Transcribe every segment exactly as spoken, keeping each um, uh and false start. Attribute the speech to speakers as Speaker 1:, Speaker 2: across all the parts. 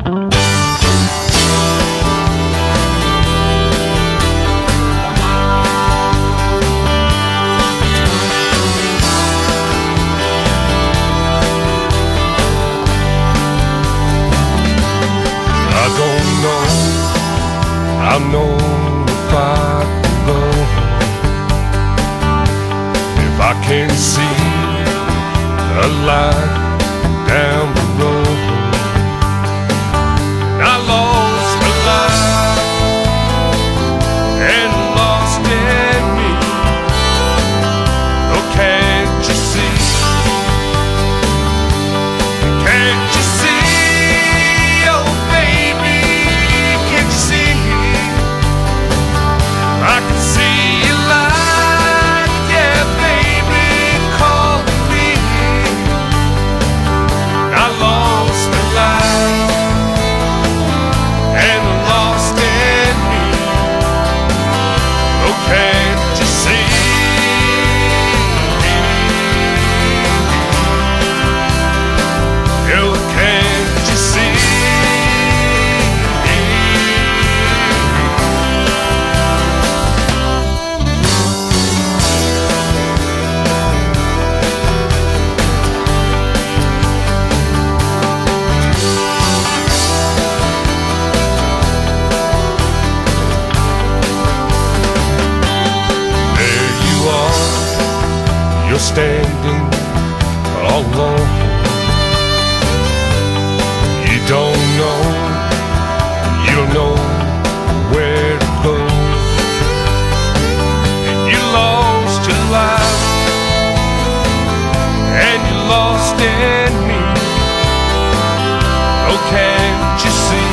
Speaker 1: I know if I can go, if I can see a light down the road. And I lost my life and lost in me. Oh, can't you see? Can't you see? Oh, baby, can't you see? I can see your light, yeah, baby, call me. I lost the light and I lost in me. Oh, can't you see? Oh, can't you see? You're standing all alone. You don't know, you don't know where to go. And you lost your life, and you lost in me. Oh, can't you see?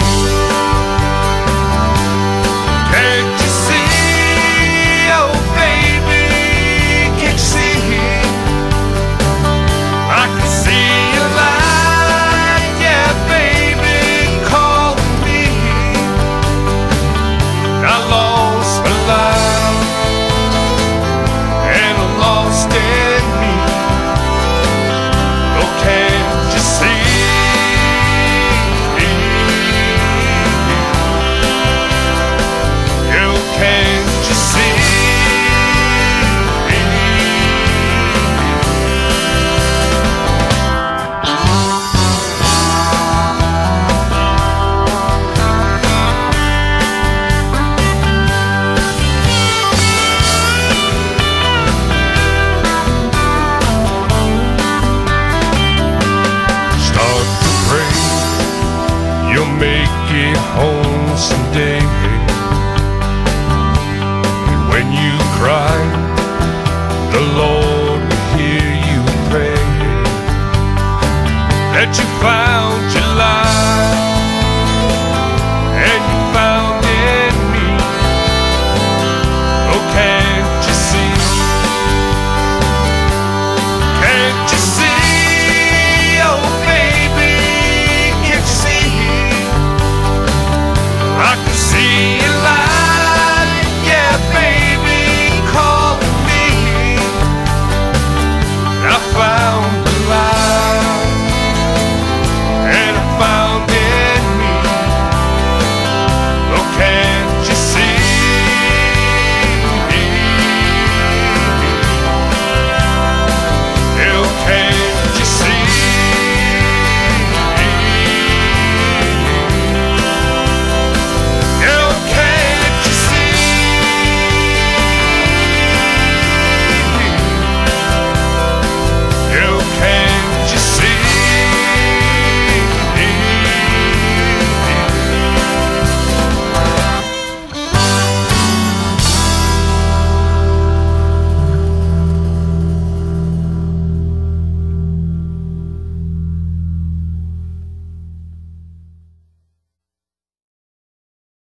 Speaker 1: Can't you see? Oh, baby, can't you see? I can see your light, yeah, baby, call me. I lost my life and I lost in me. Oh, can't you see? Oh, can't you see? You'll make it home someday. And when you cry, the Lord will hear you pray. That you find